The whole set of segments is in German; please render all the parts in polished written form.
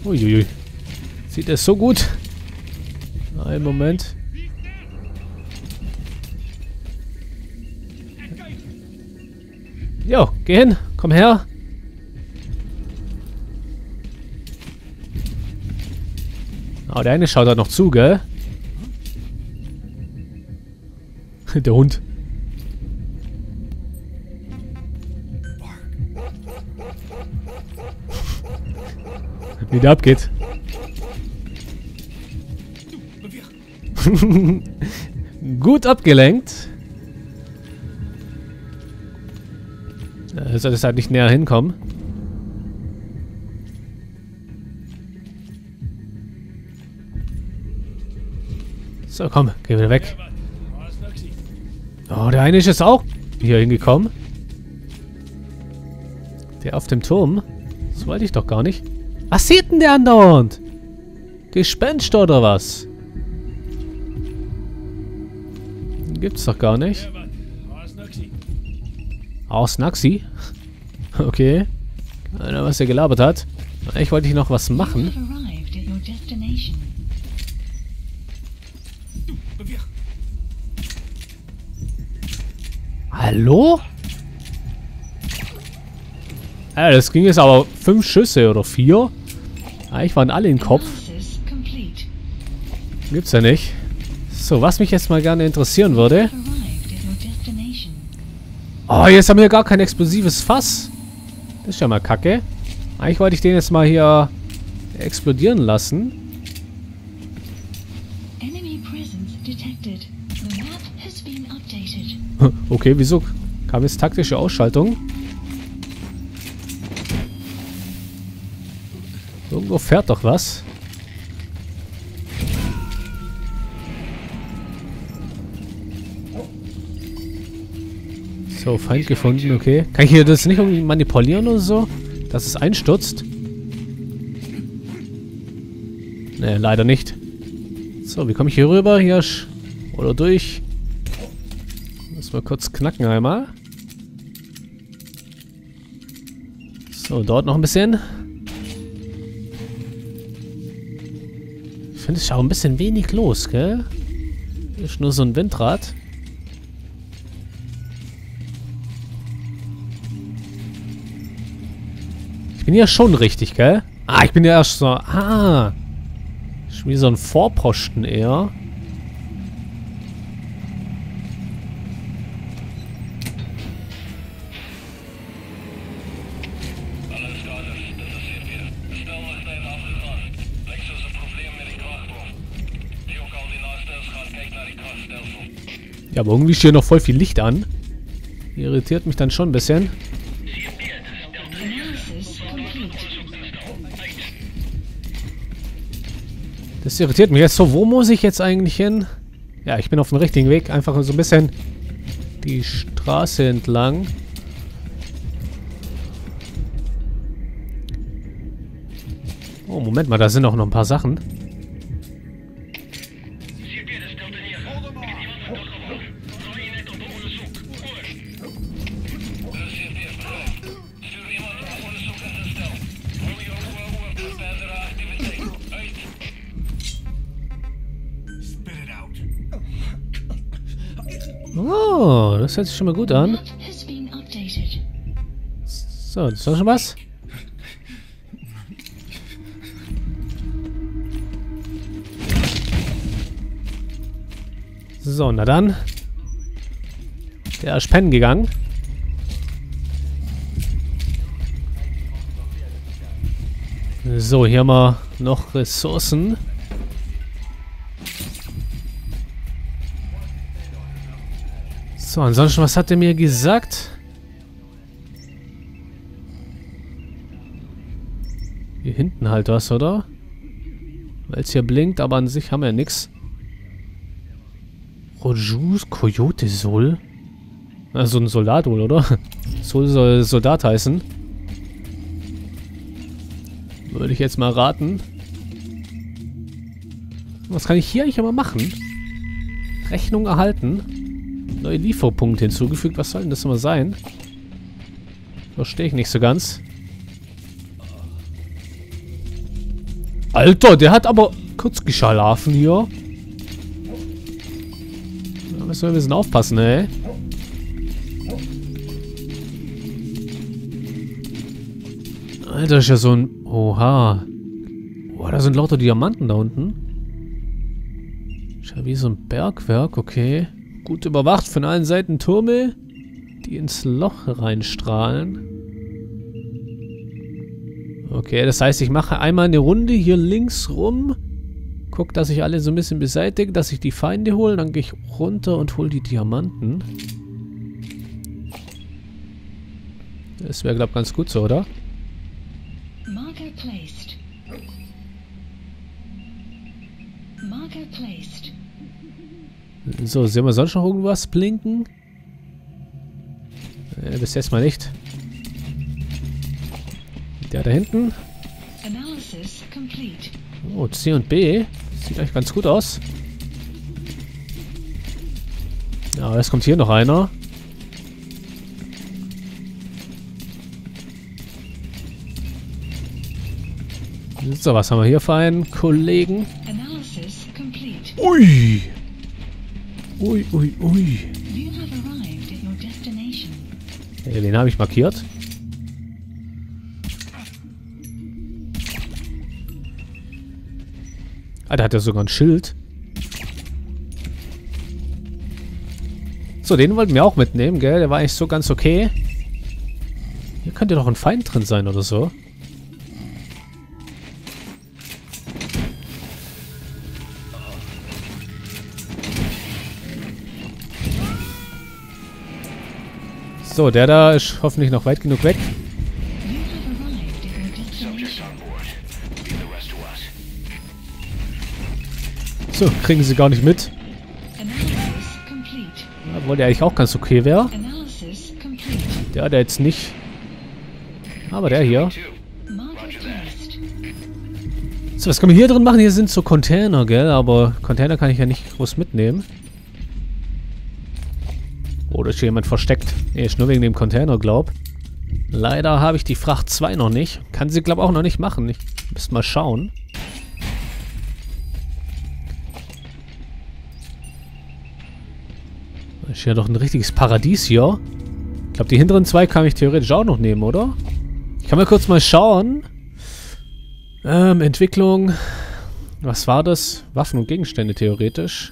Uiuiui. Sieht es so gut? Einen Moment. Jo, geh hin. Komm her. Oh, der eine schaut da noch zu, gell? Der Hund. Wie der abgeht. Gut abgelenkt. Er sollte halt nicht näher hinkommen. So, komm, geh wieder weg. Oh, der eine ist jetzt auch hier hingekommen. Der auf dem Turm. Das wollte ich doch gar nicht. Was sieht denn der andauernd? Gespenster oder was? Gibt's doch gar nicht. Aus Naxi? Okay. Keine Ahnung, was er gelabert hat. Eigentlich wollte ich noch was machen. Hallo? Das ging jetzt aber 5 Schüsse oder 4. Eigentlich waren alle im Kopf. Gibt's ja nicht. So, was mich jetzt mal gerne interessieren würde. Oh, jetzt haben wir gar kein explosives Fass. Das ist ja mal kacke. Eigentlich wollte ich den jetzt mal hier explodieren lassen. Okay, wieso kam jetzt taktische Ausschaltung? Irgendwo fährt doch was. So, Feind gefunden, okay. Kann ich hier das nicht irgendwie manipulieren oder so? Dass es einstürzt? Ne, leider nicht. So, wie komme ich hier rüber? Hier oder durch? Muss mal kurz knacken einmal. So, dort noch ein bisschen. Ich finde, es ist auch ein bisschen wenig los, gell? Ist nur so ein Windrad. Ich bin ja schon richtig, gell? Ah, ich bin ja erst so... Ah! Ist wie so ein Vorposten eher. Ja, aber irgendwie steht noch voll viel Licht an. Irritiert mich dann schon ein bisschen. Das irritiert mich jetzt so. Wo muss ich jetzt eigentlich hin? Ja, ich bin auf dem richtigen Weg. Einfach so ein bisschen die Straße entlang. Oh, Moment mal, da sind auch noch ein paar Sachen. Oh, das hört sich schon mal gut an. So, das war schon was? So, na dann. Der ist pennen gegangen. So, hier haben wir noch Ressourcen. So, ansonsten, was hat er mir gesagt? Hier hinten halt was, oder? Weil es hier blinkt, aber an sich haben wir ja nichts. Rojus Coyote Sol? Also ein Soldat wohl, oder? Sol soll Soldat heißen. Würde ich jetzt mal raten. Was kann ich hier eigentlich aber machen? Rechnung erhalten. Neue Lieferpunkte hinzugefügt. Was soll denn das immer sein? Verstehe ich nicht so ganz. Alter, der hat aber kurz geschlafen hier. Da müssen wir ein bisschen aufpassen, ey. Alter, ist ja so ein... Oha. Boah, da sind lauter Diamanten da unten. Ist ja wie so ein Bergwerk, okay. Gut überwacht, von allen Seiten Türme, die ins Loch reinstrahlen. Okay, das heißt, ich mache einmal eine Runde hier links rum. Guck, dass ich alle so ein bisschen beseitige, dass ich die Feinde hole. Dann gehe ich runter und hole die Diamanten. Das wäre, glaube ich, ganz gut so, oder? Marker placed. Marker placed. So, sehen wir sonst noch irgendwas blinken? Bis jetzt mal nicht. Der da hinten. Analysis complete. Oh, C und B. Sieht eigentlich ganz gut aus. Ja, jetzt kommt hier noch einer. So, was haben wir hier für einen Kollegen? Analysis complete. Ui! Ui, ui, ui. You have arrived at your destination. Ja, den habe ich markiert. Ah, der hat ja sogar ein Schild. So, den wollten wir auch mitnehmen, gell? Der war eigentlich so ganz okay. Hier könnte doch ein Feind drin sein oder so. So, der da ist hoffentlich noch weit genug weg. You have arrived at your destination. So, kriegen sie gar nicht mit. Analysis complete. Obwohl der eigentlich auch ganz okay wäre. Analysis complete. Der jetzt nicht. Aber der hier. Marker placed. So, was können wir hier drin machen? Hier sind so Container, gell? Aber Container kann ich ja nicht groß mitnehmen. Oder ist hier jemand versteckt? Nee, ist nur wegen dem Container, glaub. Leider habe ich die Fracht 2 noch nicht. Kann sie, glaub, auch noch nicht machen. Ich müsste mal schauen. Ist ja doch ein richtiges Paradies hier. Ich glaube, die hinteren 2 kann ich theoretisch auch noch nehmen, oder? Ich kann mal kurz mal schauen. Entwicklung. Was war das? Waffen und Gegenstände theoretisch.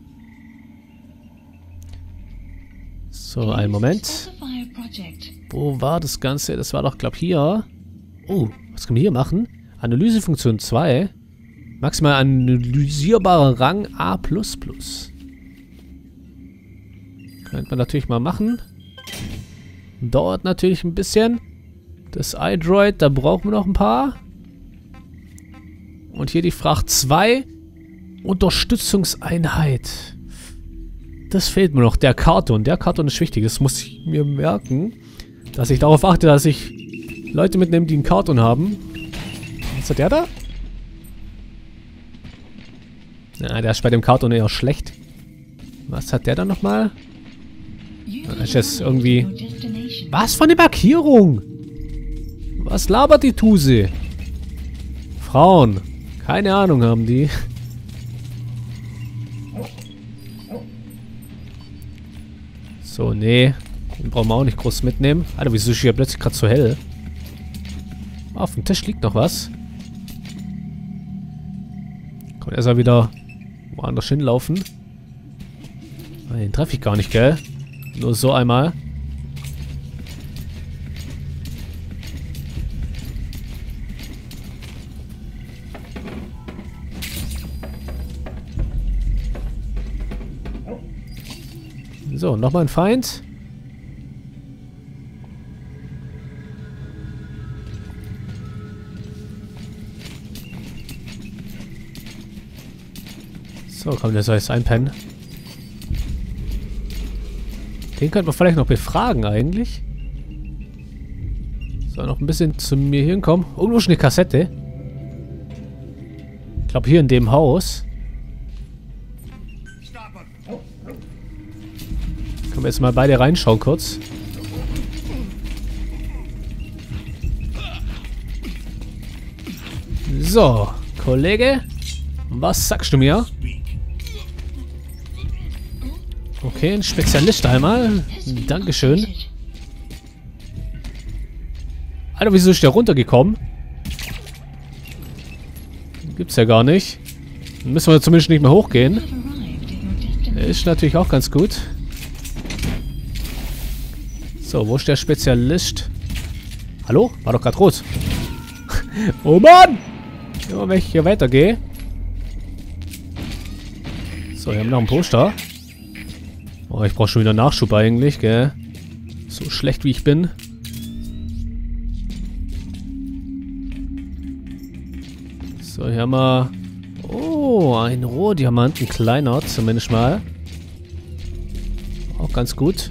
So, einen Moment. Specify a project. Wo war das Ganze? Das war doch, glaube ich, hier. Oh, was können wir hier machen? Analysefunktion 2. Maximal analysierbarer Rang A++. Könnte man natürlich mal machen. Dauert natürlich ein bisschen. Das iDroid, da brauchen wir noch ein paar. Und hier die Fracht 2. Unterstützungseinheit. Das fehlt mir noch. Der Karton. Der Karton ist wichtig. Das muss ich mir merken. Dass ich darauf achte, dass ich Leute mitnehme, die einen Karton haben. Was hat der da? Ja, der ist bei dem Karton eher schlecht. Was hat der da nochmal? Das ist jetzt irgendwie... Was von der Markierung? Was labert die Tuse? Frauen. Keine Ahnung haben die. So, nee. Den brauchen wir auch nicht groß mitnehmen. Alter, wieso ist hier plötzlich gerade so hell? Auf dem Tisch liegt noch was. Kommt erst mal wieder woanders hinlaufen. Den treffe ich gar nicht, gell? Nur so einmal. So, nochmal ein Feind. So, komm, der soll jetzt einpennen. Den könnte man vielleicht noch befragen eigentlich. Soll noch ein bisschen zu mir hinkommen. Irgendwo schon eine Kassette. Ich glaube hier in dem Haus. Können wir jetzt mal beide reinschauen kurz. So, Kollege, was sagst du mir? Okay, ein Spezialist einmal. Dankeschön. Alter, wieso ist der runtergekommen? Gibt's ja gar nicht. Dann müssen wir zumindest nicht mehr hochgehen. Ist natürlich auch ganz gut. So, wo ist der Spezialist? Hallo? War doch gerade rot. Oh Mann! Immer wenn ich hier weitergehe. So, wir haben noch ein Poster. Oh, ich brauche schon wieder Nachschub eigentlich, gell? So schlecht wie ich bin. So, hier haben wir... Oh, ein Rohdiamant, ein kleiner zumindest mal. Auch ganz gut.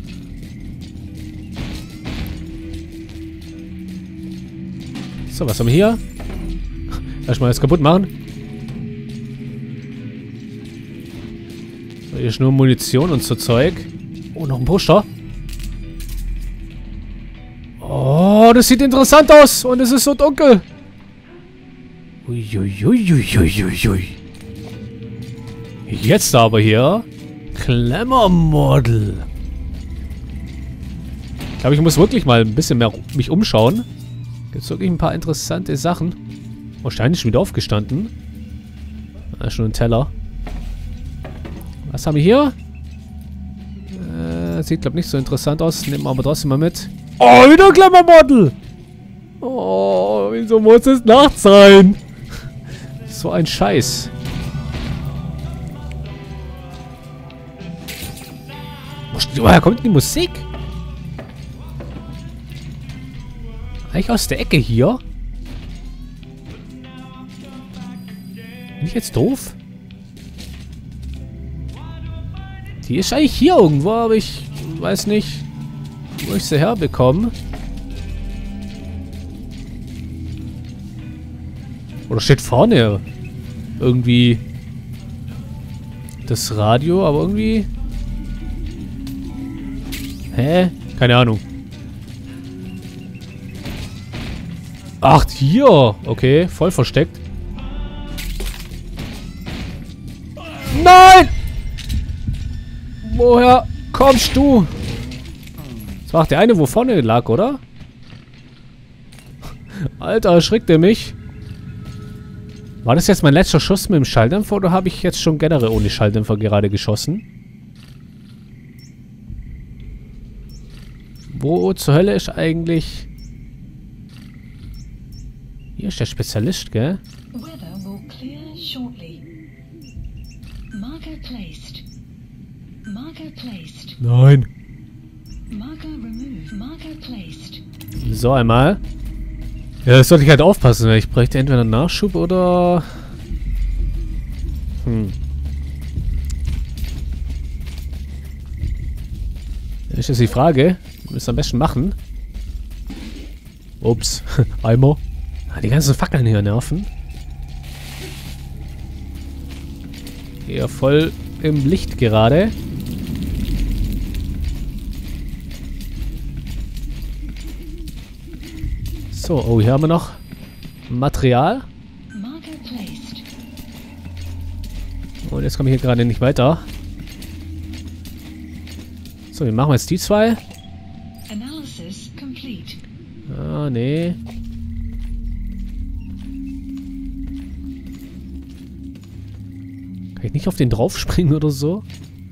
So, was haben wir hier? Erstmal das kaputt machen. So, hier ist nur Munition und so Zeug. Oh, noch ein Poster. Oh, das sieht interessant aus. Und es ist so dunkel. Uiuiuiuiuiui. Jetzt aber hier. Klemmermodel. Ich glaube, ich muss wirklich mal ein bisschen mehr mich umschauen. Gibt es wirklich ein paar interessante Sachen. Wahrscheinlich schon wieder aufgestanden. Da ist schon ein Teller. Was haben wir hier? Sieht, glaube ich, nicht so interessant aus. Nehmen wir aber trotzdem mal mit. Oh, wieder ein Klemmermodel! Oh, wieso muss es nachts sein? So ein Scheiß. Woher kommt die Musik? Eigentlich aus der Ecke hier? Bin ich jetzt doof? Die ist eigentlich hier irgendwo, aber ich weiß nicht, wo ich sie herbekomme. Oder steht vorne irgendwie das Radio, aber irgendwie... Hä? Keine Ahnung. Ach, hier. Okay, voll versteckt. Nein! Woher kommst du? Das war auch der eine, wo vorne lag, oder? Alter, erschrickt er mich. War das jetzt mein letzter Schuss mit dem Schalldämpfer oder habe ich jetzt schon generell ohne Schalldämpfer gerade geschossen? Wo zur Hölle ist eigentlich... Hier ist der Spezialist, gell? Weather will clear shortly. Marker placed. Marker placed. Nein. Marker removed. Marker placed. So, einmal. Ja, das sollte ich halt aufpassen, weil ich bräuchte entweder einen Nachschub oder... Das ist jetzt die Frage. Wir müssen am besten machen. Ups. Eimer. Die ganzen Fackeln hier nerven. Hier voll im Licht gerade. So, oh, hier haben wir noch Material. Und jetzt komme ich hier gerade nicht weiter. So, wir machen jetzt die zwei. Ah, nee. Kann ich nicht auf den draufspringen oder so?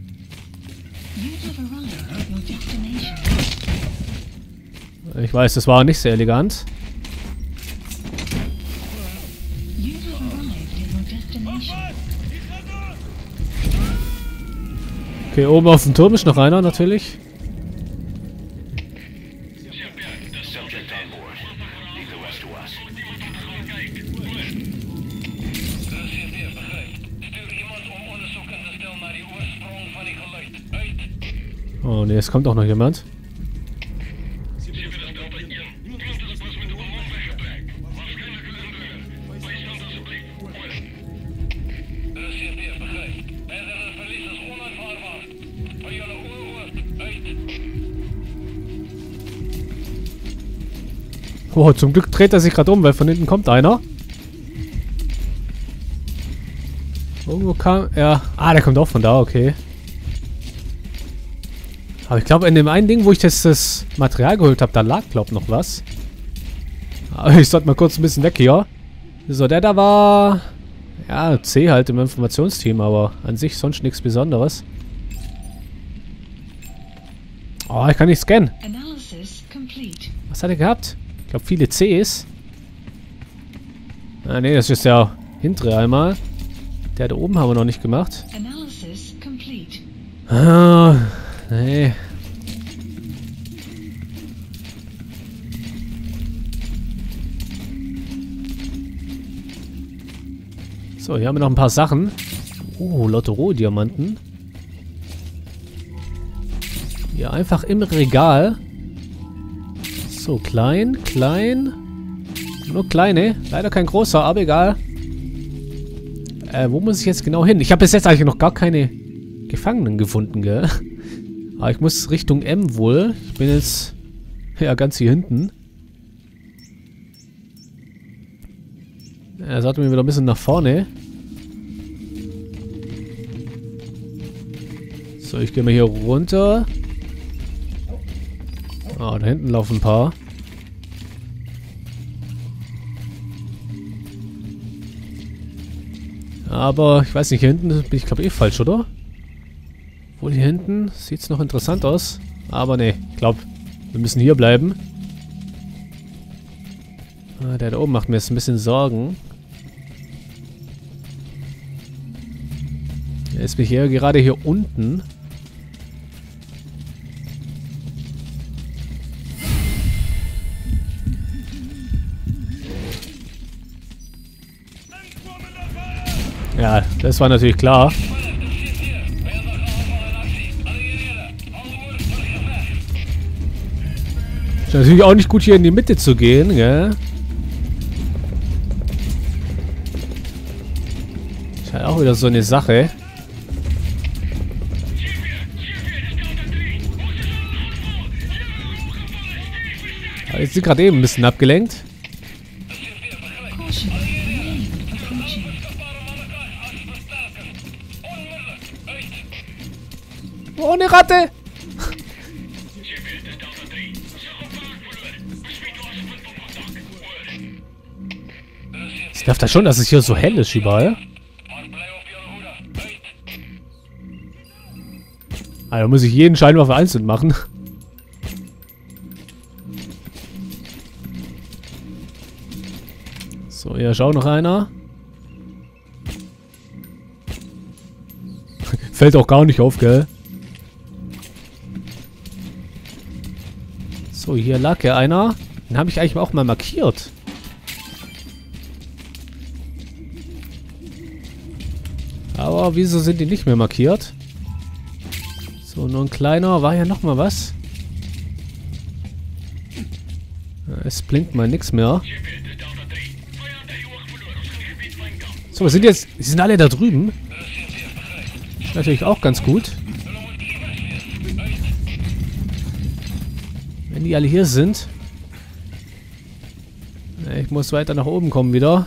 Ich weiß, das war nicht sehr elegant. Okay, oben auf dem Turm ist noch einer, natürlich. Oh ne, es kommt auch noch jemand. Oh, zum Glück dreht er sich gerade um, weil von hinten kommt einer. Irgendwo kam... Ja. Ah, der kommt auch von da, okay. Aber ich glaube, in dem einen Ding, wo ich das Material geholt habe, da lag, glaube ich, noch was. Aber ich sollte mal kurz ein bisschen weg hier. So, der da war... Ja, C halt im Informationsteam, aber an sich sonst nichts Besonderes. Oh, ich kann nicht scannen. Was hat er gehabt? Ich glaube, viele Cs. Ah, nee, das ist der hintere einmal. Der da oben haben wir noch nicht gemacht. Ah, nee. So, hier haben wir noch ein paar Sachen. Oh, Lotto-Diamanten. Hier einfach im Regal. So, klein, klein. Nur kleine. Leider kein großer, aber egal. Wo muss ich jetzt genau hin? Ich habe bis jetzt eigentlich noch gar keine Gefangenen gefunden, gell? Aber ich muss Richtung M wohl. Ich bin jetzt ja ganz hier hinten. Er sollte mir wieder ein bisschen nach vorne. So, ich gehe mal hier runter. Ah, da hinten laufen ein paar. Aber ich weiß nicht, hier hinten bin ich glaube eh falsch, oder? Wohl hier hinten sieht es noch interessant aus. Aber ne, ich glaube, wir müssen hier bleiben. Ah, der da oben macht mir jetzt ein bisschen Sorgen. Jetzt bin ich hier gerade hier unten. Ja, das war natürlich klar. Ist natürlich auch nicht gut, hier in die Mitte zu gehen, gell? Ist halt auch wieder so eine Sache. Aber jetzt sind gerade eben ein bisschen abgelenkt. Oh, eine Ratte! Ich darf da schon, dass es hier so hell ist überall. Also muss ich jeden Scheinwerfer einzeln machen. So, hier schau noch einer. Fällt auch gar nicht auf, gell? So, hier lag ja einer. Den habe ich eigentlich auch mal markiert. Aber wieso sind die nicht mehr markiert? So, nur ein kleiner. War ja noch mal was? Es blinkt mal nichts mehr. So, wir sind jetzt... Die sind alle da drüben. Ist natürlich auch ganz gut. Wenn die alle hier sind. Ich muss weiter nach oben kommen wieder.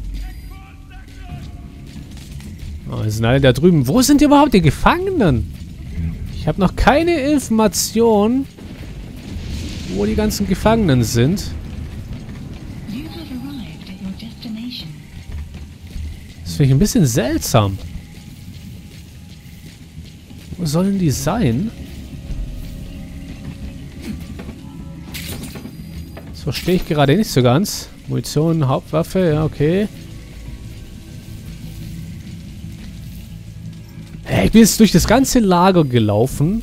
Oh, die sind alle da drüben. Wo sind überhaupt die Gefangenen? Ich habe noch keine Information, wo die ganzen Gefangenen sind. Das finde ich ein bisschen seltsam. Wo sollen die sein? Das verstehe ich gerade nicht so ganz. Munition, Hauptwaffe, ja, okay. Ich bin jetzt durch das ganze Lager gelaufen.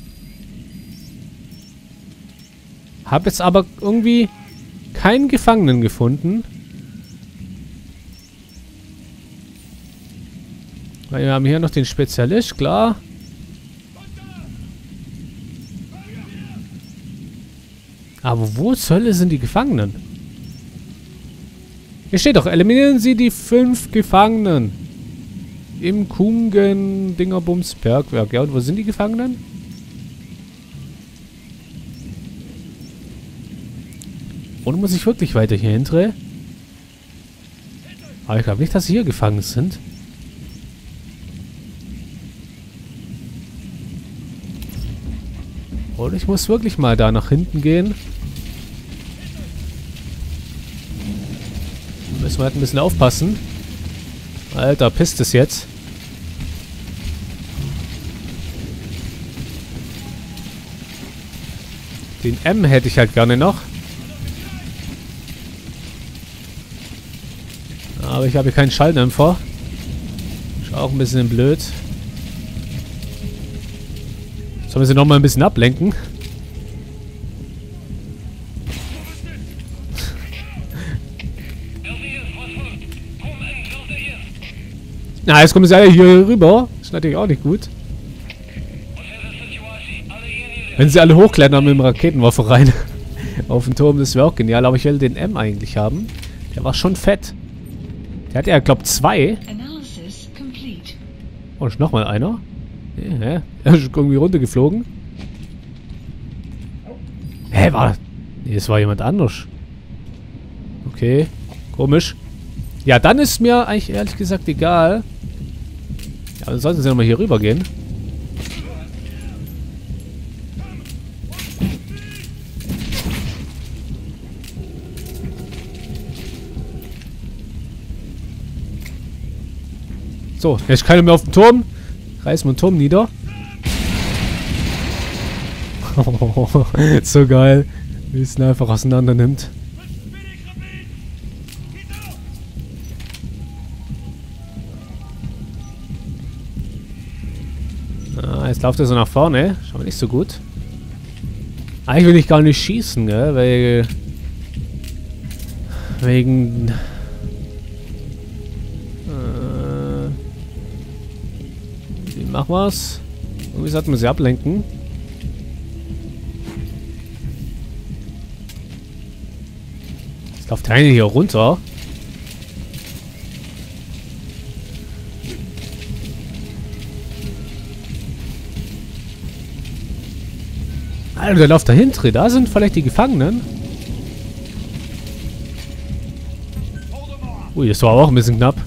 Habe jetzt aber irgendwie keinen Gefangenen gefunden. Weil wir haben hier noch den Spezialist, klar. Aber wo zur Hölle sind die Gefangenen? Hier steht doch, eliminieren Sie die 5 Gefangenen. Im Kungen-Dingerbums Bergwerk. Ja, und wo sind die Gefangenen? Und muss ich wirklich weiter hier hinter? Aber ich glaube nicht, dass sie hier gefangen sind. Oder ich muss wirklich mal da nach hinten gehen. Müssen wir halt ein bisschen aufpassen. Alter, pisst es jetzt. Den M hätte ich halt gerne noch. Aber ich habe hier keinen Schalldämpfer. Ist auch ein bisschen blöd. Sollen wir sie nochmal ein bisschen ablenken? Na, jetzt kommen sie alle hier rüber. Ist natürlich auch nicht gut. Wenn sie alle hochklettern mit dem Raketenwerfer rein auf den Turm, das wäre auch genial. Aber ich will den M eigentlich haben. Der war schon fett. Der hat ja, glaube ich, 2. Oh, ist nochmal einer. Ja, er ist irgendwie runtergeflogen. Hä, war... Nee, das war jemand anders. Okay, komisch. Ja, dann ist mir eigentlich ehrlich gesagt egal. Ja, dann sollten sie nochmal hier rüber gehen. So, jetzt ist keiner mehr auf dem Turm. Reißen wir den Turm nieder. So geil. Wie es ihn einfach auseinander nimmt. Ah, jetzt läuft er so nach vorne. Schaut mal nicht so gut. Eigentlich will ich gar nicht schießen, gell? Weil... Wegen... Wie machen wir's? Irgendwie sollten wir sie ablenken. Jetzt läuft der eine hier runter. Alter, der läuft dahinter. Da sind vielleicht die Gefangenen. Ui, das war auch ein bisschen knapp.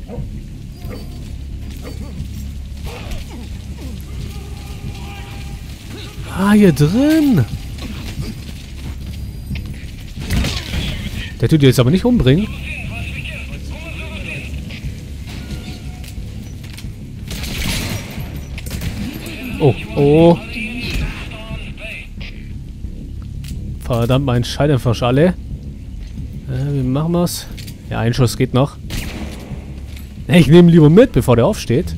Ah, hier drin. Der tut die jetzt aber nicht umbringen. Oh, oh. Verdammt, mein Scheidenverschale. Wie machen wir's? Ja, ein Schuss geht noch. Ich nehme ihn lieber mit, bevor der aufsteht.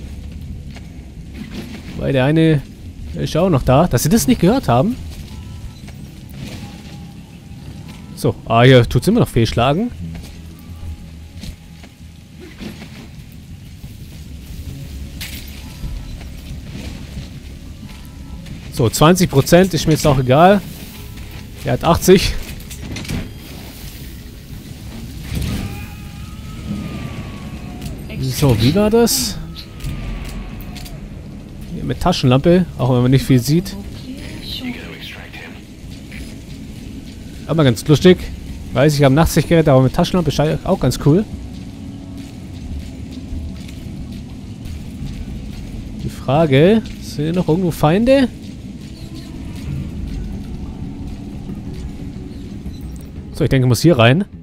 Weil der eine ist auch noch da. Dass sie das nicht gehört haben. So, hier tut es immer noch fehlschlagen. So, 20% ist mir jetzt auch egal. Er hat 80. So, wie war das? Hier mit Taschenlampe, auch wenn man nicht viel sieht. Aber ganz lustig. Weiß ich, habe Nachtsichtgerät, aber mit Taschenlampe ist auch ganz cool. Die Frage, sind hier noch irgendwo Feinde? So, ich denke, ich muss hier rein.